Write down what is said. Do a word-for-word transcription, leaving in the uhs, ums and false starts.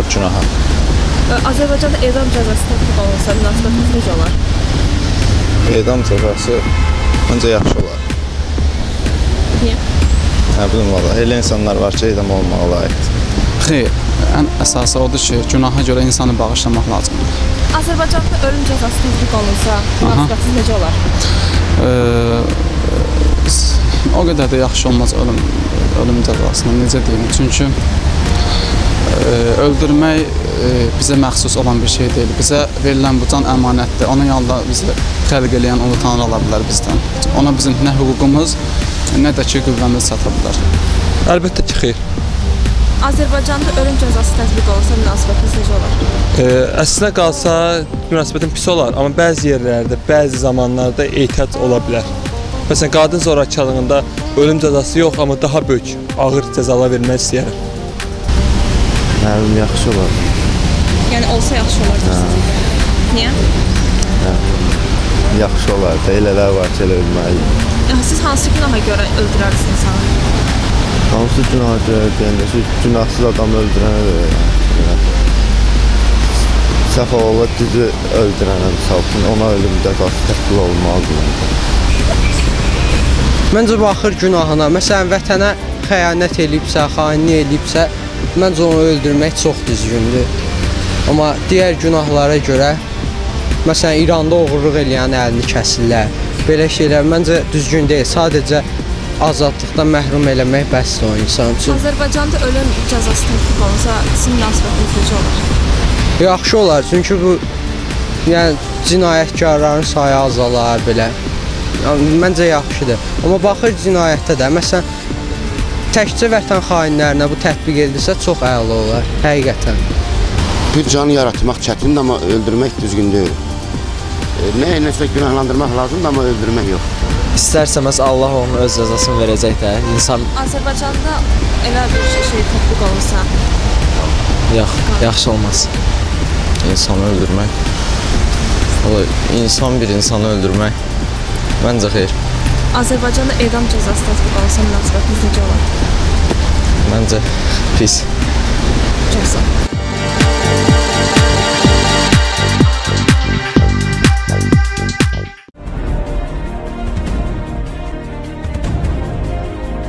günaha. Azərbaycanda edam cəzası tətbiq olunsa münasibətiniz necə olar? Edam cəzası məncə yaxşı olar. Niyə? Hə, bilməm valla. Elə insanlar var ki, edam olmağa layiqdir. Xeyr, ən əsası odur ki, günaha görə insanı bağışlamaq lazımdır. Azərbaycanda ölüm cəzası tətbiq olunsa münasibətiniz necə olar? Ee, o qədər də yaxşı olmaz ölüm, ölüm cəzasını, necə deyim? Çünki e, öldürmək e, bizə məxsus olan bir şey deyil. Bizə verilən bu can əmanətdir. Onun yanında bizi xəlq eləyən ulu tanrı ala bilər bizdən. Ona bizim nə hüququmuz, nə də ki qüvvəmiz çata bilər. Əlbəttə ki, xeyr. Azərbaycanda ölüm cəzası tətbiq olunsa münasibətiniz necə olar? E, əslinə qalsa münasibətin pis olar, amma bəzi yerlərdə, bəzi zamanlarda ehtiyat ola bilər. Məsələn, qadın zorakılığında ölüm cəzası yox, amma daha böyük, ağır cəzalar vermək istəyərəm. Mənim yaxşı olar. Yəni olsa yaxşı olar deyirsiniz. Niyə? Hə. Yaxşı olar da, elələr var ki, elə ölməli. Siz hansı günaha görə öldürərsiniz insanı? Hansı günaha görə deyəndə ki, günahsız adamı öldürənə də səhv olaraq düzü öldürənə misal üçün, ona ölüm cəzası tətbiq olunmalıdır. Məncə baxır günahına. Məsələn, vətənə xəyanət eləyibsə, xainlik eləyibsə, məncə onu öldürmək çox düzgündür. Amma digər günahlara görə, məsələn, İranda oğurluq eləyən əlini kəsirlər. Belə şeylər məncə düzgün deyil. Sadəcə azadlıqdan məhrum eləmək bəsdir o insan üçün. Azərbaycanda ölüm cəzası tətbiq olunsa sizin münasibətiniz necə olar? Yaxşı olar, çünki bu yəni cinayətkarların sayı azalar belə. Yəni, məncə yaxşıdır. Amma baxır cinayətdə də, məsələn, təkcə vətən xainlərinə bu tətbiq edilsə çox əla olar, həqiqətən. Bir canı yaratmaq çətindir, amma öldürmək düzgün deyil. Nəyə nəsə günahlandırmaq lazımdır, amma öldürmək yox. İstərsəməz Allah onun öz cəzasını verəcək də. İnsan... Azərbaycanda elə bir şey tətbiq olunsa? Yox, yaxşı olmaz. İnsanı öldürmək. İnsan bir insanı öldürmək. Məncə xeyr. Azərbaycanda edam cəzası tətbiq olunsa münasibətiniz necə olar? Məncə pis. Çox sağ olun.